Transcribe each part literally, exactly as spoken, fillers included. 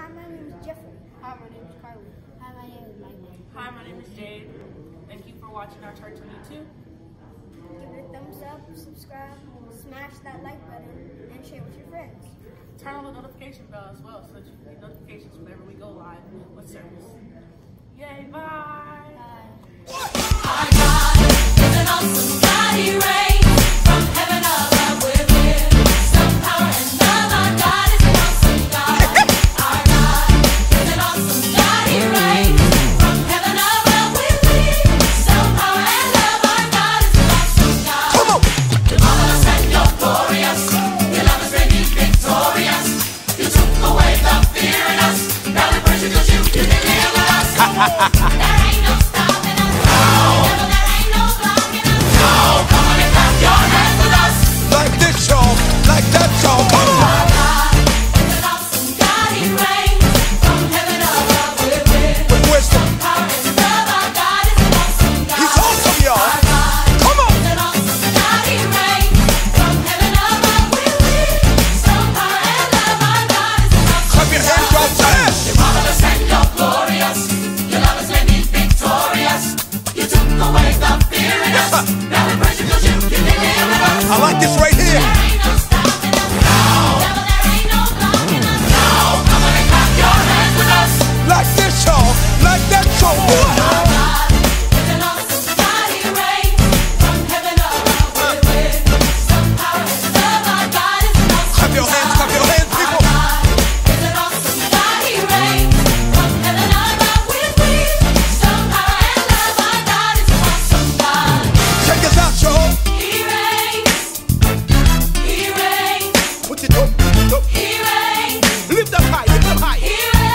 my name is Jeffrey. Hi, my name is Kylie. Hi, my name is Michael. Hi, my name is Jade. Thank you for watching our church on YouTube. Give it a thumbs up, subscribe, smash that like button, and share with your friends. Turn on the notification bell as well so that you get notifications whenever we go live with service. Yay, bye! Bye. Our God is an awesome God, He reigns from heaven above with wisdom, power, and love. Our God is an awesome God. Our God is an awesome God, He reigns from heaven above with wisdom, power, and love. Our God is an awesome God. Come on! You're marvelous and you're glorious. Your love has made me victorious. You took away the fear in us. Now we praise you 'cause you deliver us. There ain't no stopping us. Devil, there ain't no blocking us. No, come on and clap your hands with us. Like this, y'all. Like that, y'all. Come on. Our God is an awesome God. He reigns from heaven above with With wisdom. power and love. Our God is an awesome God. He's awesome, y'all. Our God Come on. is an awesome God. He reigns from heaven above with wisdom, power, and love. Our God is an awesome Clap your hands, y'all. Fast. You're marvelous and you're glorious. Your love has made me victorious. You took away the fear in us. Now we praise you 'cause you deliver us. I like this right here. There ain't no stopping us. Devil, there ain't no blocking us. No, come on and clap your hands with us. Like this, y'all. Like that, y'all. What? Our God is an awesome God. He reigns from heaven above with wisdom, power, and love. Our God is an awesome Clap your hands, clap your hands, Our people. God is an awesome God. He reigns from heaven above with wisdom, power, and love. Our God is an awesome God. Check us out, y'all. He reigns. He reigns. What you do? Do. He reigns. Lift up high, lift up high. He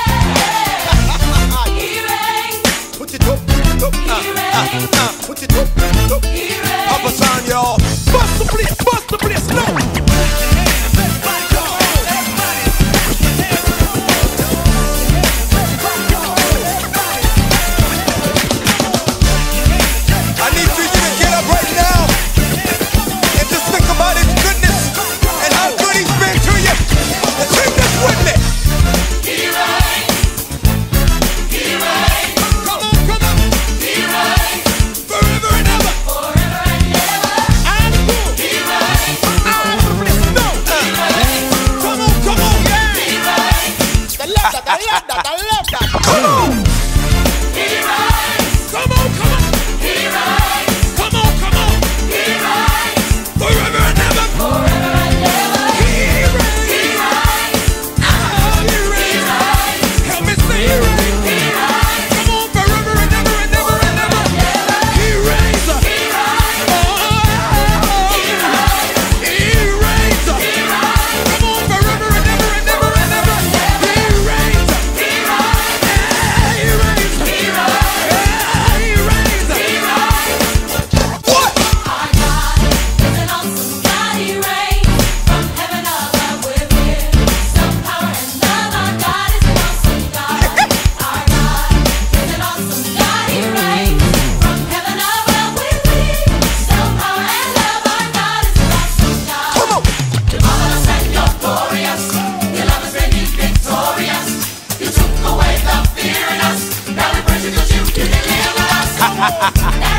reigns. He reigns. What you do? Do. Uh, uh, uh. What you do? Do. He reigns. Papa sign, y'all. Bust the place, bust the place. No. I need for you to get up right now and just think about His goodness and how good He's been to you. And sing this with me. He reigns. He reigns. Come on, come on. He reigns. Forever and ever. Forever and ever. And boom. He reigns. All the place. No. He reigns. Come on, come on, yeah. He reigns. I love that, I love that, I love that. Come on. He reigns. Come on, come on. He reigns. Come on, come on. He reigns. Forever and ever. Forever and ever. He reigns. He reigns. Ah, He He reigns. reigns. Help me say He reigns. He reigns. Come on, forever and ever and ever and ever. He reigns. He reigns. Oh, He reigns. Come on, forever and ever and ever and ever. He reigns. He reigns. Yeah, He reigns. He reigns. Yeah, He reigns. He reigns. What? Our God is an awesome God. He reigns from heaven above with wisdom, power, and love. Our God is an awesome God. Our God is an awesome God. He reigns from heaven above with wisdom, power, and love. Our God is an awesome God. Come on. You're marvelous and you're glorious. Your love has made me victorious. You took away the fear in us. Now we praise you 'cause you deliver us.